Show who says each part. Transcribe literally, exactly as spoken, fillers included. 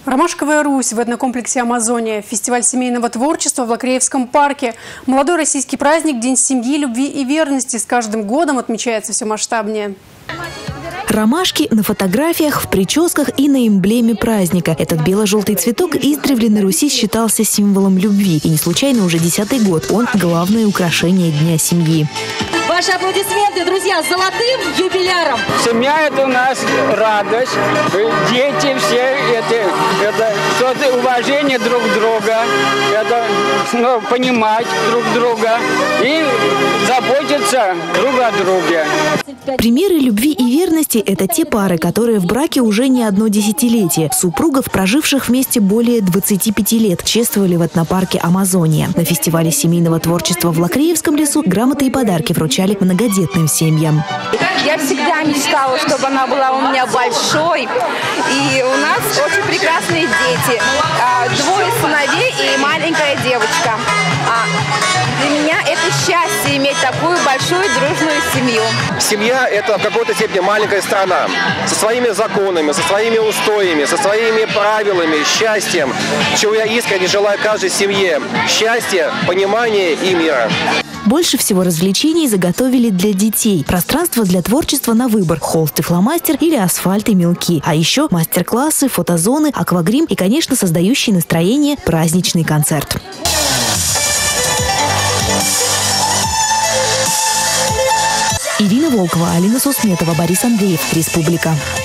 Speaker 1: Ромашковая Русь в этнокомплексе «Амазония». Фестиваль семейного творчества в Лакреевском парке. Молодой российский праздник, День семьи, любви и верности с каждым годом отмечается все масштабнее.
Speaker 2: Ромашки на фотографиях, в прическах и на эмблеме праздника. Этот бело-желтый цветок издревле на Руси считался символом любви. И не случайно уже десятый год он главное украшение Дня семьи.
Speaker 3: Ваши аплодисменты, друзья, с золотым юбиляром.
Speaker 4: Семья – это у нас радость, дети все, это, это уважение друг друга, это ну, понимать друг друга и заботиться друг о друге.
Speaker 2: Примеры любви и верности – это те пары, которые в браке уже не одно десятилетие. Супругов, проживших вместе более двадцати пяти лет, чествовали в этнопарке «Амазония». На фестивале семейного творчества в Лакреевском лесу грамоты и подарки вручали многодетным семьям.
Speaker 5: Я всегда мечтала, чтобы она была у меня большой. И у нас очень прекрасные дети. Двое сыновей и маленькая девочка. Для меня это счастье иметь такую большую дружную семью.
Speaker 6: Семья – это в какой-то степени маленькая страна. Со своими законами, со своими устоями, со своими правилами, счастьем. Чего я искренне желаю каждой семье. Счастья, понимания и мира.
Speaker 2: Больше всего развлечений заготовили для детей. Пространство для творчества на выбор. Холст и фломастер или асфальт и мелки. А еще мастер-классы, фотозоны, аквагрим и, конечно, создающий настроение праздничный концерт. Ирина Волкова, Алина Сусметова, Борис Андреев. Республика.